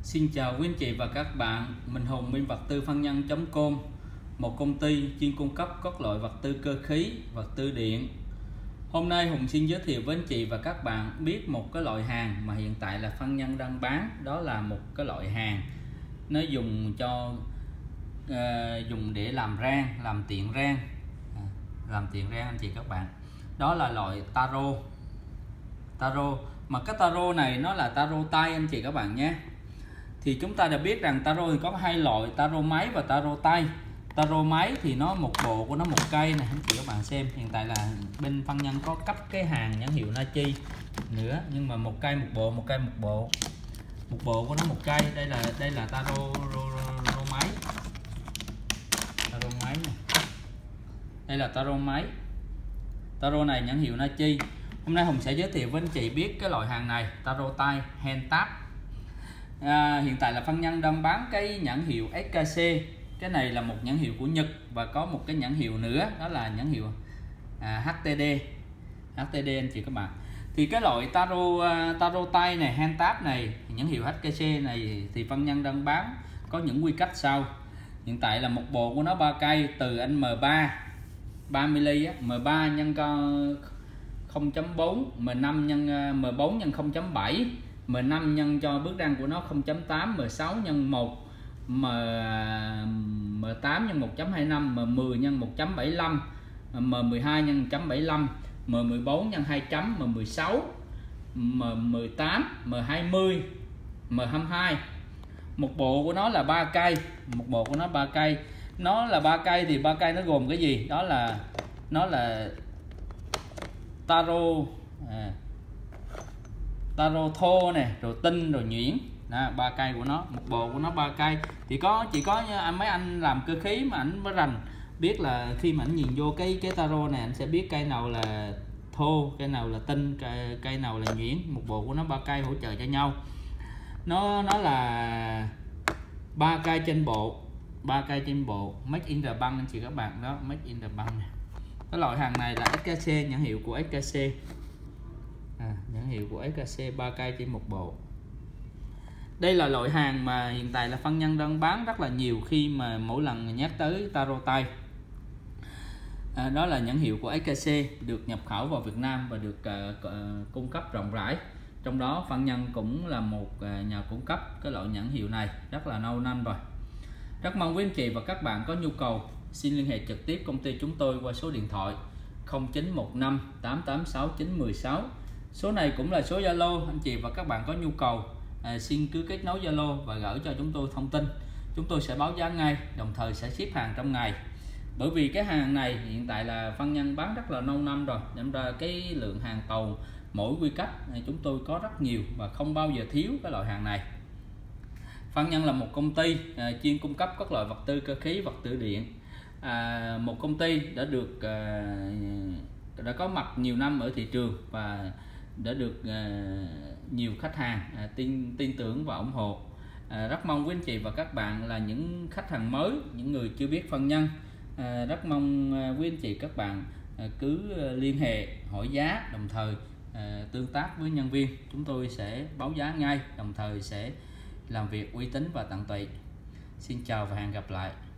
Xin chào quý anh chị và các bạn, mình Hùng bên vật tư phân nhân.com, một công ty chuyên cung cấp các loại vật tư cơ khí, vật tư điện. Hôm nay Hùng xin giới thiệu với anh chị và các bạn biết một cái loại hàng mà hiện tại là phân nhân đang bán. Đó là một cái loại hàng nó dùng dùng để làm rang, làm tiện rang, anh chị các bạn. Đó là loại taro. Mà cái taro này nó là taro tay anh chị các bạn nhé. Thì chúng ta đã biết rằng taro thì có hai loại, taro máy và taro tay. Taro máy thì nó một bộ của nó một cây này anh chị các bạn xem. Hiện tại là bên phân nhân có cấp cái hàng nhãn hiệu Nachi nữa, nhưng mà một cây một bộ, một bộ của nó một cây. Đây là taro máy. Taro máy này. Đây là taro máy. Taro này nhãn hiệu Nachi. Hôm nay Hùng sẽ giới thiệu với anh chị biết cái loại hàng này, taro tay hand tap. Hiện tại là phân nhân đang bán cái nhãn hiệu SKC. Cái này là một nhãn hiệu của Nhật và có một cái nhãn hiệu nữa, đó là nhãn hiệu HTD anh chị các bạn. Thì cái loại taro tay này, hand tap này, nhãn hiệu HKC này thì phân nhân đang bán có những quy cách sau. Hiện tại là một bộ của nó 3 cây, từ anh M3 3mm á, M3 nhân 0.4, M5 nhân M4 nhân 0.7, M5 nhân cho bước răng của nó 0.8, M6 nhân 1, M8 nhân 1.25, M10 nhân 1.75, M12 nhân 1.75, M14 nhân 2 chấm, M16, M18, M20, M22. Một bộ của nó là 3 cây, Nó là 3 cây thì 3 cây nó gồm cái gì? Đó là nó taro taro thô này, rồi tinh, rồi nhuyễn. Đó, 3 cây của nó, một bộ của nó 3 cây. Thì chỉ có mấy anh làm cơ khí mà anh mới rành biết là khi mà anh nhìn vô cái taro này, anh sẽ biết cây nào là thô, cây nào là tinh, cây nào là nhuyễn. Một bộ của nó 3 cây hỗ trợ cho nhau. Nó là 3 cây trên bộ, make in the băng anh chị các bạn. Đó, make in the băng này. Cái loại hàng này là SKC, nhãn hiệu của SKC. Nhãn hiệu của SKC, 3 cây trên một bộ. Đây là loại hàng mà hiện tại là phân nhân đang bán rất là nhiều khi mà mỗi lần nhắc tới taro tay. Đó là nhãn hiệu của SKC, được nhập khẩu vào Việt Nam và được cung cấp rộng rãi. Trong đó phân nhân cũng là một nhà cung cấp cái loại nhãn hiệu này rất là lâu năm rồi. Rất mong quý anh chị và các bạn có nhu cầu xin liên hệ trực tiếp công ty chúng tôi qua số điện thoại 0915 886 916. Số này cũng là số Zalo. Anh chị và các bạn có nhu cầu xin cứ kết nối Zalo và gửi cho chúng tôi thông tin. Chúng tôi sẽ báo giá ngay, đồng thời sẽ ship hàng trong ngày. Bởi vì cái hàng này hiện tại là phân nhân bán rất là lâu năm rồi, nên ra cái lượng hàng tồn mỗi quy cách chúng tôi có rất nhiều và không bao giờ thiếu cái loại hàng này. Phân nhân là một công ty chuyên cung cấp các loại vật tư cơ khí, vật tư điện. Một công ty đã có mặt nhiều năm ở thị trường và đã được nhiều khách hàng tin tưởng và ủng hộ. Rất mong quý anh chị và các bạn là những khách hàng mới, những người chưa biết phân nhân, rất mong quý anh chị các bạn cứ liên hệ hỏi giá, đồng thời tương tác với nhân viên. Chúng tôi sẽ báo giá ngay, đồng thời sẽ làm việc uy tín và tận tụy. Xin chào và hẹn gặp lại.